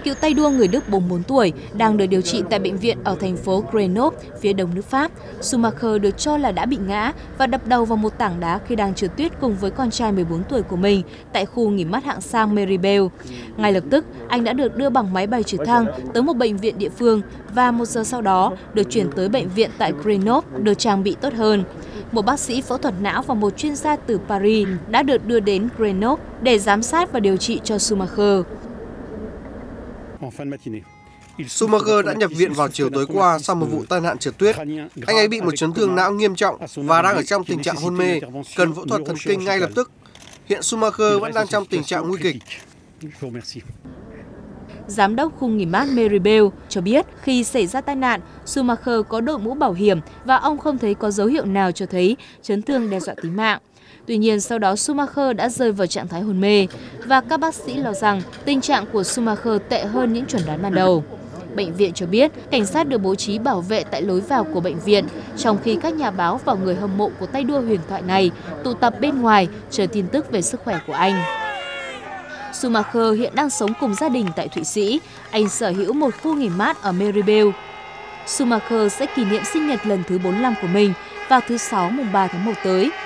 cựu tay đua người Đức 44 tuổi, đang được điều trị tại bệnh viện ở thành phố Grenoble, phía đông nước Pháp. Schumacher được cho là đã bị ngã và đập đầu vào một tảng đá khi đang trượt tuyết cùng với con trai 14 tuổi của mình tại khu nghỉ mát hạng sang Meribel. Ngay lập tức, anh đã được đưa bằng máy bay trực thăng tới một bệnh viện địa phương và 1 giờ sau đó được chuyển tới bệnh viện tại Grenoble được trang bị tốt hơn. Một bác sĩ phẫu thuật não và một chuyên gia từ Paris đã được đưa đến Grenoble để giám sát và điều trị cho Schumacher. Schumacher đã nhập viện vào chiều tối qua sau một vụ tai nạn trượt tuyết. Anh ấy bị một chấn thương não nghiêm trọng và đang ở trong tình trạng hôn mê, cần phẫu thuật thần kinh ngay lập tức. Hiện Schumacher vẫn đang trong tình trạng nguy kịch. Giám đốc khu nghỉ mát Meribel cho biết khi xảy ra tai nạn, Schumacher có đội mũ bảo hiểm và ông không thấy có dấu hiệu nào cho thấy chấn thương đe dọa tính mạng. Tuy nhiên, sau đó Schumacher đã rơi vào trạng thái hôn mê và các bác sĩ lo rằng tình trạng của Schumacher tệ hơn những chuẩn đoán ban đầu. Bệnh viện cho biết cảnh sát được bố trí bảo vệ tại lối vào của bệnh viện, trong khi các nhà báo và người hâm mộ của tay đua huyền thoại này tụ tập bên ngoài chờ tin tức về sức khỏe của anh. Schumacher hiện đang sống cùng gia đình tại Thụy Sĩ. Anh sở hữu một khu nghỉ mát ở Meribel. Schumacher sẽ kỷ niệm sinh nhật lần thứ 45 của mình vào thứ Sáu mùng 3 tháng 1 tới.